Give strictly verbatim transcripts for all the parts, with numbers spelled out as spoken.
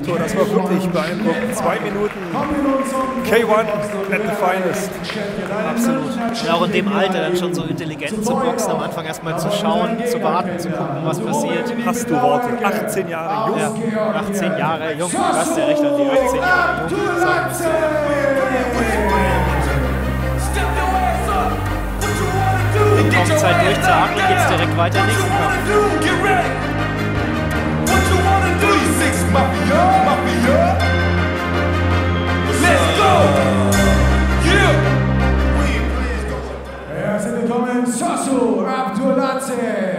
Kommentator, das war wirklich beeindruckend. Zwei Minuten K eins at the finest. Absolut. Ja, auch in dem Alter dann schon so intelligent zu boxen, am Anfang erstmal zu schauen, zu warten, zu gucken, was passiert. Hast du Worte? achtzehn Jahre jung? Ja, achtzehn Jahre jung. Du hast ja recht an die achtzehn Jahre jung. Kaum Zeit durchzuatmen, geht es direkt weiter, nächsten Kampf. Herzlich willkommen, Sosu Abduladze.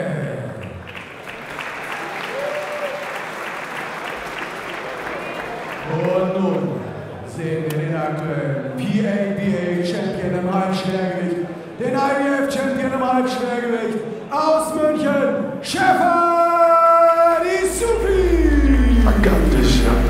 Und nun sehen wir den aktuellen P A B A-Champion im Halbschwergewicht, den I B F-Champion im Halbschwergewicht aus München, Şefkat Isufi. Gigantisch, ja.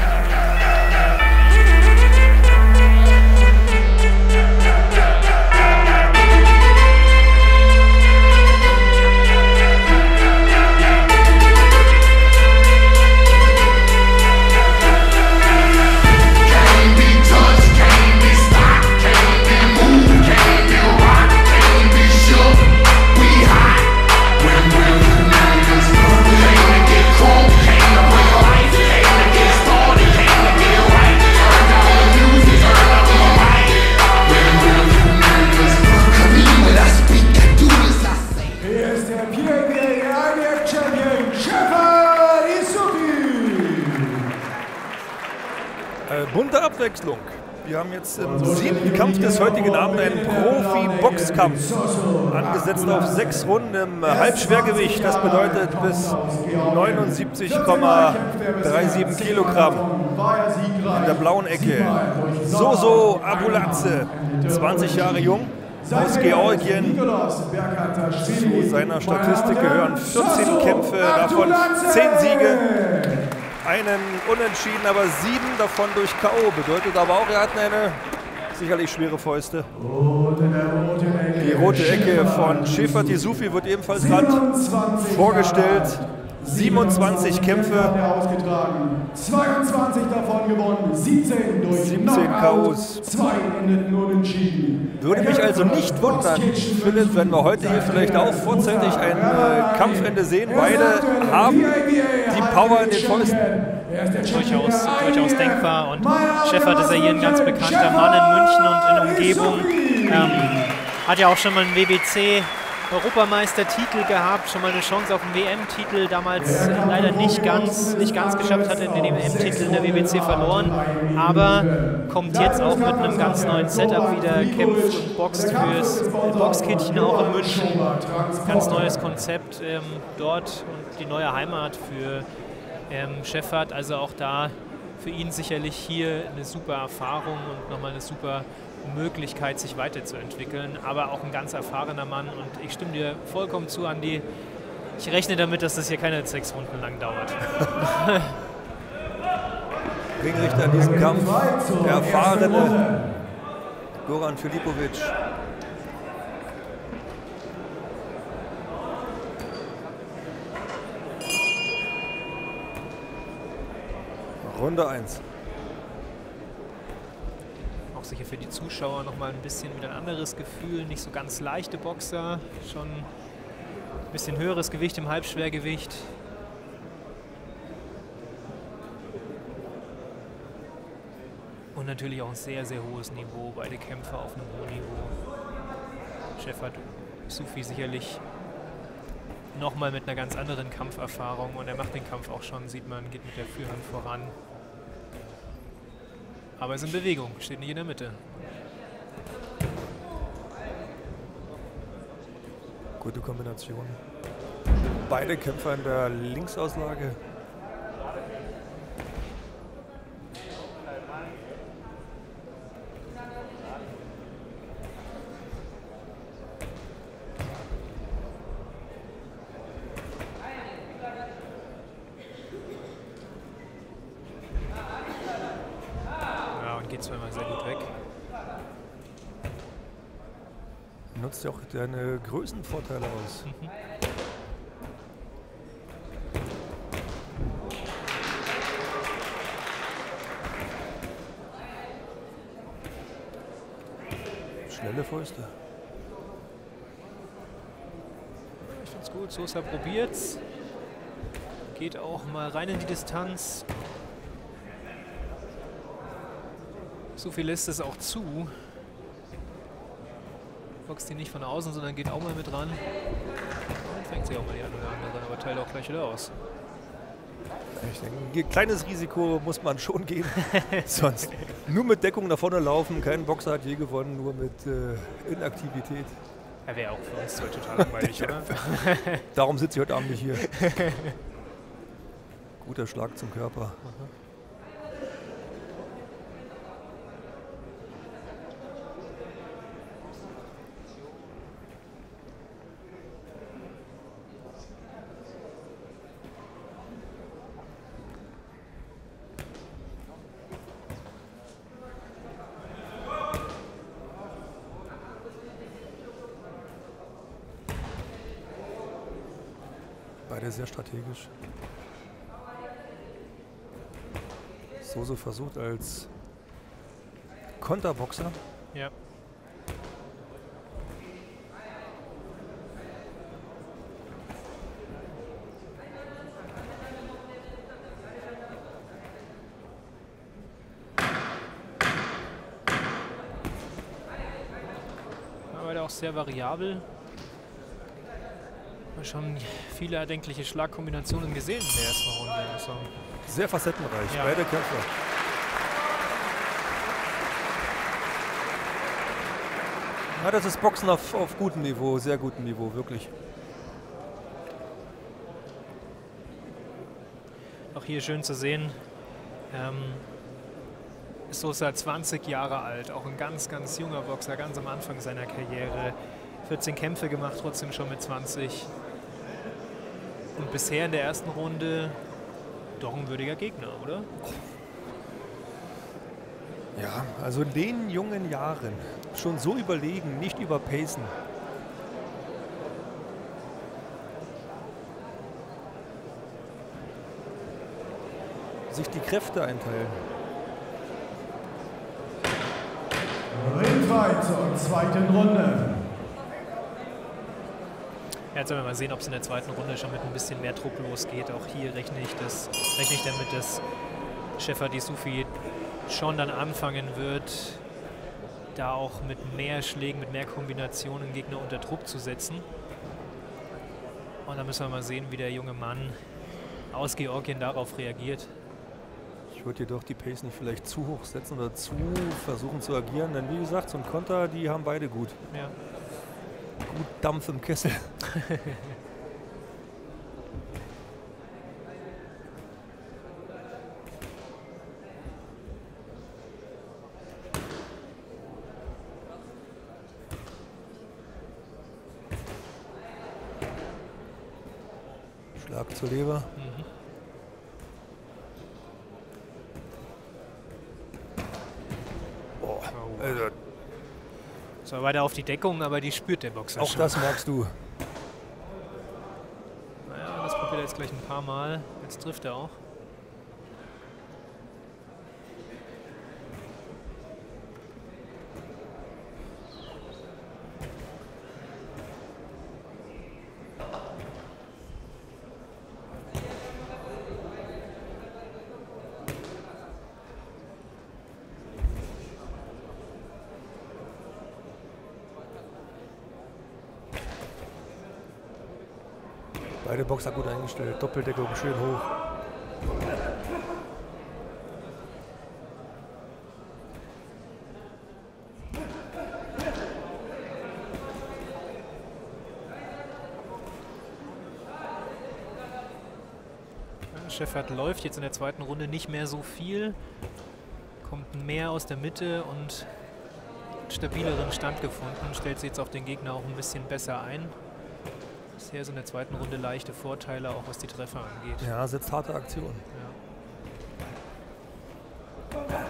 Bunte Abwechslung. Wir haben jetzt im siebten Kampf des heutigen Abends einen Profi-Boxkampf. Angesetzt auf sechs Runden im Halbschwergewicht. Das bedeutet bis neunundsiebzig Komma siebenunddreißig Kilogramm. In der blauen Ecke Sosu Abduladze, zwanzig Jahre jung, aus Georgien. Zu seiner Statistik gehören vierzehn Kämpfe, davon zehn Siege. Einen Unentschieden, aber sieben davon durch K O. Bedeutet aber auch, er hat eine sicherlich schwere Fäuste. Die rote Ecke von Şefkat Isufi wird ebenfalls gerade vorgestellt. siebenundzwanzig Kämpfe. zweiundzwanzig davon gewonnen, siebzehn durch siebzehn K Os. zwei endeten unentschieden. Würde mich also nicht wundern, Philipp, wenn wir heute hier vielleicht auch vorzeitig ein äh, Kampfende sehen. Beide haben die Power in den Fäusten. Durchaus, durchaus denkbar. Und Şefkat ist ja hier ein ganz bekannter Mann in München und in Umgebung. Ähm, hat ja auch schon mal einen W B C Europameistertitel gehabt, schon mal eine Chance auf den W M-Titel, damals leider nicht ganz, nicht ganz geschafft, hat den W M-Titel in der W B C verloren, aber kommt jetzt auch mit einem ganz neuen Setup wieder, kämpft und boxt fürs Boxkittchen auch in München. Ganz neues Konzept ähm, dort und die neue Heimat für ähm, Şefkat, also auch da für ihn sicherlich hier eine super Erfahrung und nochmal eine super Möglichkeit, sich weiterzuentwickeln, aber auch ein ganz erfahrener Mann und ich stimme dir vollkommen zu, Andi. Ich rechne damit, dass das hier keine sechs Runden lang dauert. Ringrichter in diesem Kampf, der erfahrene Goran Filipovic. Runde eins. Sicher für die Zuschauer noch mal ein bisschen wieder ein anderes Gefühl, nicht so ganz leichte Boxer, schon ein bisschen höheres Gewicht im Halbschwergewicht. Und natürlich auch ein sehr, sehr hohes Niveau, beide Kämpfer auf einem hohen Niveau. Şefkat Isufi sicherlich noch mal mit einer ganz anderen Kampferfahrung und er macht den Kampf auch schon, sieht man, geht mit der Führhand voran. Aber ist in Bewegung, steht nicht in der Mitte. Gute Kombination. Beide Kämpfer in der Linksauslage. Zweimal sehr gut weg. Nutzt ja auch deine Größenvorteile aus. Mhm. Schnelle Fäuste. Ich finde es gut. Sosa probiert's. Geht auch mal rein in die Distanz. So viel lässt es auch zu. Boxt die nicht von außen, sondern geht auch mal mit ran. Und fängt sie auch mal die eine oder andere, aber teilt auch gleich wieder aus. Ich denke, ein kleines Risiko muss man schon gehen. Sonst nur mit Deckung nach vorne laufen. Kein Boxer hat je gewonnen, nur mit äh, Inaktivität. Er wäre auch für uns zwei total langweilig, oder? Darum sitze ich heute Abend nicht hier. Guter Schlag zum Körper. Mhm. Beide sehr strategisch. Sosa versucht als Konterboxer. Ja. Aber auch sehr variabel. Schon viele erdenkliche Schlagkombinationen gesehen in der ersten Runde. Also sehr facettenreich, ja. Beide Kämpfer. Ja, das ist Boxen auf, auf gutem Niveau, sehr gutem Niveau, wirklich. Auch hier schön zu sehen, ähm, Sosa zwanzig Jahre alt, auch ein ganz, ganz junger Boxer, ganz am Anfang seiner Karriere. vierzehn Kämpfe gemacht, trotzdem schon mit zwanzig. Und bisher in der ersten Runde doch ein würdiger Gegner, oder? Ja, also in den jungen Jahren schon so überlegen, nicht überpacen. Sich die Kräfte einteilen. Ringfight zur zweiten Runde. Ja, jetzt werden wir mal sehen, ob es in der zweiten Runde schon mit ein bisschen mehr Druck losgeht. Auch hier rechne ich, das, rechne ich damit, dass Şefer D'Soufi schon dann anfangen wird, da auch mit mehr Schlägen, mit mehr Kombinationen Gegner unter Druck zu setzen. Und dann müssen wir mal sehen, wie der junge Mann aus Georgien darauf reagiert. Ich würde jedoch die Pace nicht vielleicht zu hoch setzen oder zu versuchen zu agieren, denn wie gesagt, so ein Konter, die haben beide gut. Ja. Gut Dampf im Kessel. Schlag zur Leber. Mhm. Boah, also so, weiter auf die Deckung, aber die spürt der Boxer auch schon. das magst du. Naja, das probiert er jetzt gleich ein paar Mal. Jetzt trifft er auch. Beide Boxer gut eingestellt, Doppeldeckung schön hoch. Şefer läuft jetzt in der zweiten Runde nicht mehr so viel, kommt mehr aus der Mitte und stabileren Stand gefunden, stellt sich jetzt auf den Gegner auch ein bisschen besser ein. Bisher ist in der zweiten Runde leichte Vorteile, auch was die Treffer angeht. Ja, setzt harte Aktion. Ja.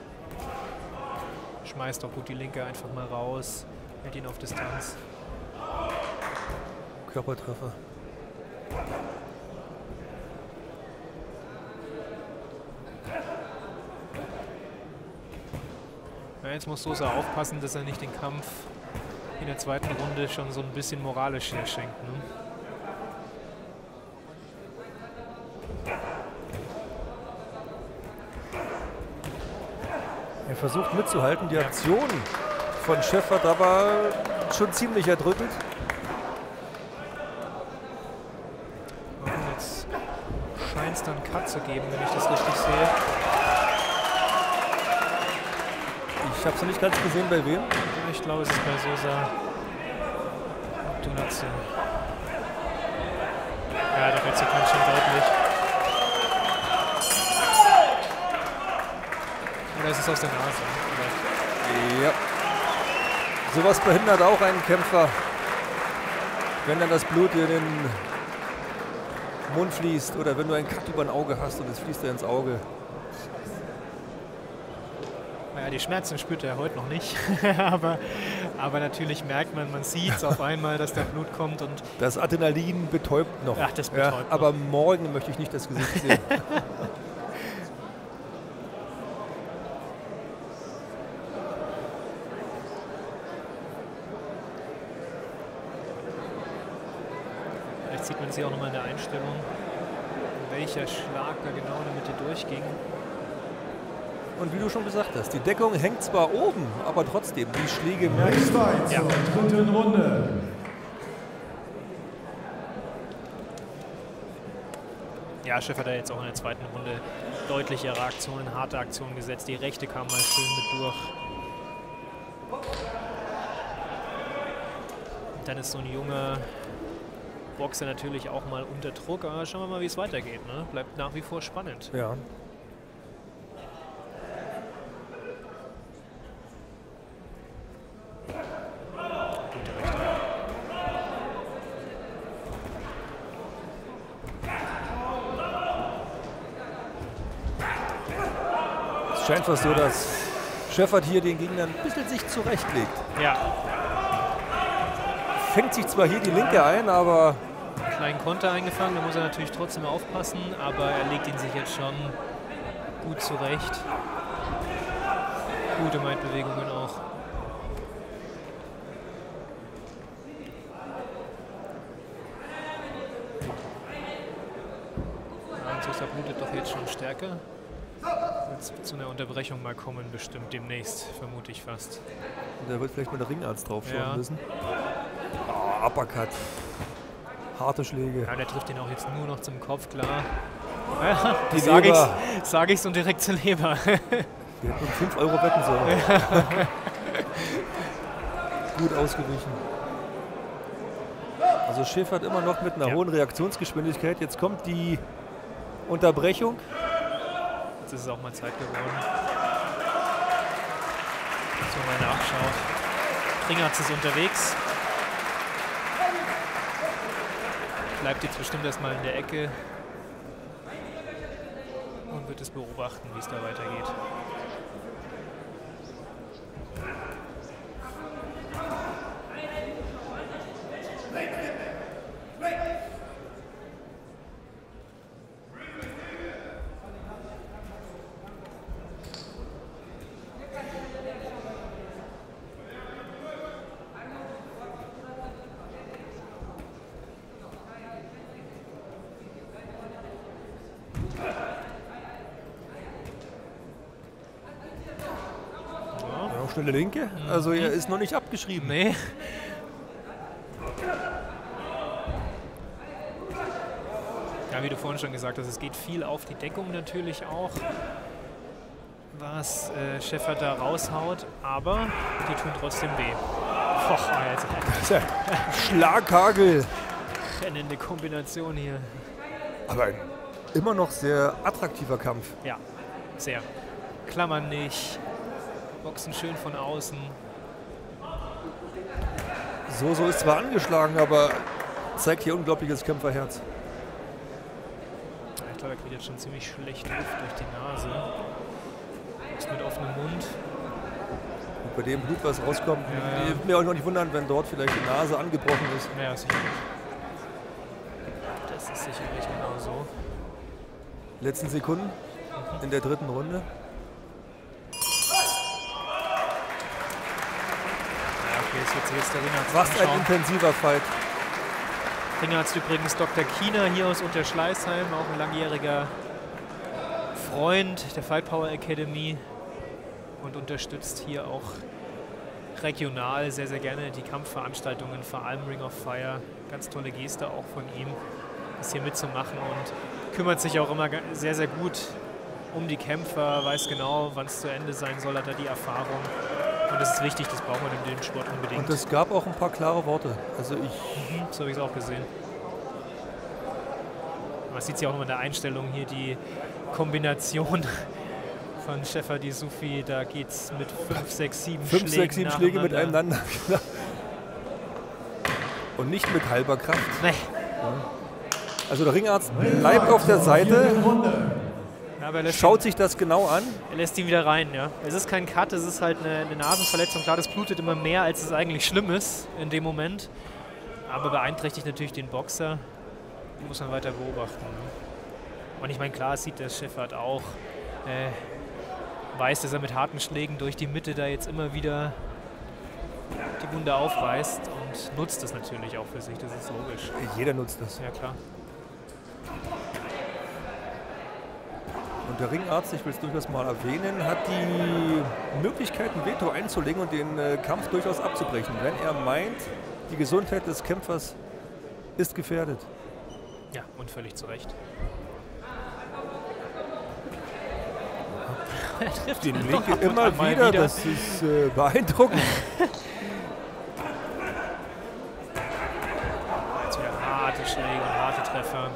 Schmeißt auch gut die Linke einfach mal raus, hält ihn auf Distanz. Körpertreffer. Ja, jetzt muss Sosa aufpassen, dass er nicht den Kampf in der zweiten Runde schon so ein bisschen moralisch herschenkt. Ne? Er versucht mitzuhalten. Die Aktion von Schäffert aber schon ziemlich erdrückend. Und jetzt scheint es dann einen Cut zu geben, wenn ich das richtig sehe. Ich habe es noch nicht ganz gesehen, bei wem. Ich glaube, es ist bei Sosa Abdulaziz. Ja, da sieht man schon deutlich. Oder ist es aus der Nase? Oder? Ja. Sowas behindert auch einen Kämpfer, wenn dann das Blut in den Mund fließt oder wenn du einen Cut über ein Auge hast und es fließt dir ins Auge. Naja, die Schmerzen spürt er heute noch nicht, aber, aber natürlich merkt man, man sieht es auf einmal, dass da Blut kommt. Und das Adrenalin betäubt noch. Ach, das betäubt ja, noch. Aber morgen möchte ich nicht das Gesicht sehen. Vielleicht sieht man sie auch nochmal in der Einstellung, welcher Schlag da genau in der Mitte durchging. Und wie du schon gesagt hast, die Deckung hängt zwar oben, aber trotzdem, die Schläge merken. Ja. Zur dritten Runde. Ja, Schäffert hat jetzt auch in der zweiten Runde deutlichere Aktionen, harte Aktionen gesetzt. Die rechte kam mal schön mit durch. Und dann ist so ein junger Boxer natürlich auch mal unter Druck. Aber schauen wir mal, wie es weitergeht. Ne? Bleibt nach wie vor spannend. Ja. Es scheint fast so, dass Schäffert hier den Gegner ein bisschen sich zurechtlegt. Ja. Fängt sich zwar hier die linke ein, aber... Einen kleinen Konter eingefangen, da muss er natürlich trotzdem aufpassen, aber er legt ihn sich jetzt schon gut zurecht. Gute Meitbewegungen auch. Ja, Sosa blutet doch jetzt schon stärker. Wird zu einer Unterbrechung mal kommen, bestimmt demnächst, vermute ich fast. Da wird vielleicht mal der Ringarzt drauf schauen Ja. müssen. Oh, Uppercut. Harte Schläge. Ja, der trifft ihn auch jetzt nur noch zum Kopf, klar. Ja, Die sage Leber. ich's, sag ich's und direkt zur Leber. Wir hätten fünf Euro wetten sollen. Gut ausgewichen. Also Schäffert immer noch mit einer Ja. hohen Reaktionsgeschwindigkeit. Jetzt kommt die Unterbrechung. Jetzt ist es auch mal Zeit geworden. So, mal nachschaut. Ringarzt ist unterwegs. Bleibt jetzt bestimmt erstmal in der Ecke. Und wird es beobachten, wie es da weitergeht. Ja, schnelle Linke. Also er ist noch nicht abgeschrieben. Nee. Ja, wie du vorhin schon gesagt hast, es geht viel auf die Deckung natürlich auch, was äh, Schäffert da raushaut, aber die tun trotzdem weh. Och, Alter. Das ist ja Schlaghagel. Brennende Kombination hier. Aber ein immer noch sehr attraktiver Kampf. Ja, sehr. Klammern nicht, Boxen schön von außen. So, so ist zwar angeschlagen, aber zeigt hier unglaubliches Kämpferherz. Ich glaube, er kriegt jetzt schon ziemlich schlecht Luft durch die Nase. Ist mit offenem Mund. Und bei dem Blut, was rauskommt, Ja, ja. würde mir auch noch nicht wundern, wenn dort vielleicht die Nase angebrochen ist. Ja, sicherlich. Das ist sicherlich genau so. Letzten Sekunden in der dritten Runde. ist witzig, jetzt der Ringarzt. Was ein intensiver Fight. Ringarzt übrigens Doktor Kiener hier aus Unterschleißheim, auch ein langjähriger Freund der Fight Power Academy und unterstützt hier auch regional sehr, sehr gerne die Kampfveranstaltungen, vor allem Ring of Fire. Ganz tolle Geste auch von ihm, das hier mitzumachen und kümmert sich auch immer sehr, sehr gut um die Kämpfer, weiß genau, wann es zu Ende sein soll, hat er die Erfahrung. Und das ist wichtig, das braucht man in dem Sport unbedingt. Und es gab auch ein paar klare Worte. Also ich mhm, so habe ich es auch gesehen. Man sieht es ja auch noch in der Einstellung hier, die Kombination von Şefer Disufi, da geht es mit fünf, sechs, sieben Schlägen Fünf, sechs, sieben Schläge miteinander. Und nicht mit halber Kraft. Nee. Also der Ringarzt bleibt auf der Seite, ja, aber er schaut ihn, sich das genau an. Er lässt ihn wieder rein, ja. Es ist kein Cut, es ist halt eine, eine Nasenverletzung. Klar, das blutet immer mehr, als es eigentlich schlimm ist in dem Moment. Aber beeinträchtigt natürlich den Boxer. Den muss man weiter beobachten. Ne? Und ich meine, klar sieht der Şefer auch, äh, weiß, dass er mit harten Schlägen durch die Mitte da jetzt immer wieder die Wunde aufreißt und nutzt das natürlich auch für sich, das ist logisch. Jeder nutzt das. Ja, klar. Und der Ringarzt, ich will es durchaus mal erwähnen, hat die Möglichkeit, ein Veto einzulegen und den äh, Kampf durchaus abzubrechen, wenn er meint, die Gesundheit des Kämpfers ist gefährdet. Ja, und völlig zu Recht. Er trifft den Linke immer wieder, wieder, das ist äh, beeindruckend. Jetzt wieder harte Schläge und harte Treffer.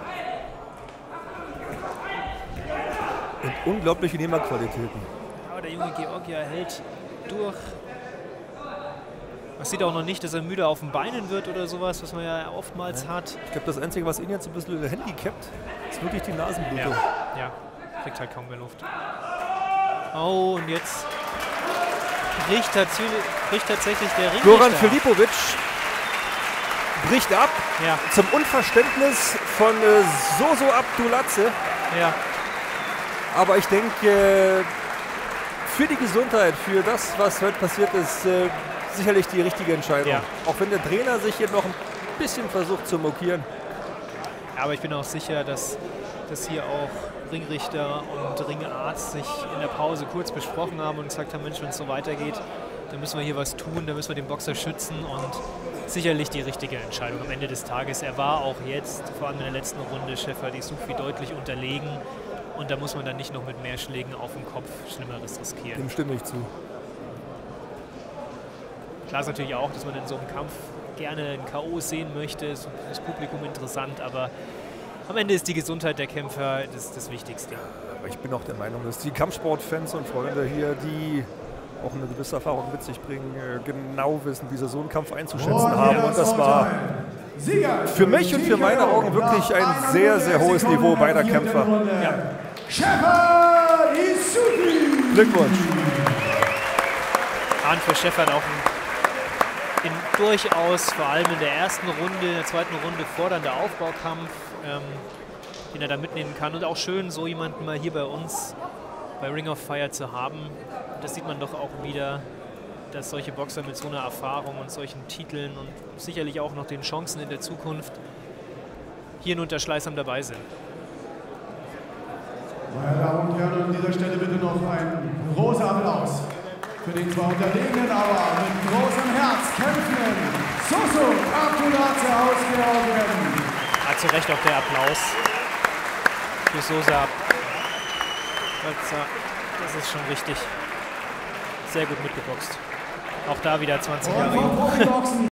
Und unglaubliche Nehmerqualitäten. Aber der junge Georgier hält durch. Man sieht auch noch nicht, dass er müde auf den Beinen wird oder sowas, was man ja oftmals ja. hat. Ich glaube, das Einzige, was ihn jetzt ein bisschen handicapt, ist wirklich die Nasenblutung. Ja, ja, kriegt halt kaum mehr Luft. Oh, und jetzt bricht, bricht tatsächlich der Ring. Goran Filipovic bricht ab, ja. zum Unverständnis von äh, Soso Abduladze. Ja. Aber ich denke, äh, für die Gesundheit, für das, was heute passiert ist, äh, sicherlich die richtige Entscheidung. Ja. Auch wenn der Trainer sich hier noch ein bisschen versucht zu mokieren. Ja, aber ich bin auch sicher, dass, dass hier auch Ringrichter und Ringarzt sich in der Pause kurz besprochen haben und gesagt haben, Mensch, wenn es so weitergeht, dann müssen wir hier was tun, dann müssen wir den Boxer schützen und sicherlich die richtige Entscheidung am Ende des Tages. Er war auch jetzt, vor allem in der letzten Runde, Şefer Disufi deutlich unterlegen und da muss man dann nicht noch mit mehr Schlägen auf den Kopf Schlimmeres riskieren. Dem stimme ich zu. Klar ist natürlich auch, dass man in so einem Kampf gerne ein K O sehen möchte, ist das Publikum interessant, aber am Ende ist die Gesundheit der Kämpfer das, das Wichtigste. Aber ich bin auch der Meinung, dass die Kampfsportfans und Freunde hier, die auch eine gewisse Erfahrung mit sich bringen, genau wissen, wie sie so einen Kampf einzuschätzen oh, haben. Und das war für mich und für meine Augen wirklich ein sehr, sehr hohes Niveau beider Kämpfer. Ja. Şefer Disufi! Glückwunsch! An für Şefer auch ein, in durchaus, vor allem in der ersten Runde, in der zweiten Runde fordernder Aufbaukampf, ähm, den er da mitnehmen kann. Und auch schön, so jemanden mal hier bei uns bei Ring of Fire zu haben. Das sieht man doch auch wieder, dass solche Boxer mit so einer Erfahrung und solchen Titeln und sicherlich auch noch den Chancen in der Zukunft hier in Unterschleißheim dabei sind. Meine Damen und Herren, an dieser Stelle bitte noch ein großer Applaus für den zwar unterlegenen, aber mit großem Herz kämpfenden Soso Abduladze aus Georgien. Hat zu Recht auch der Applaus für Sosa. Das ist schon richtig. Sehr gut mitgeboxt. Auch da wieder zwanzig Jahre jung.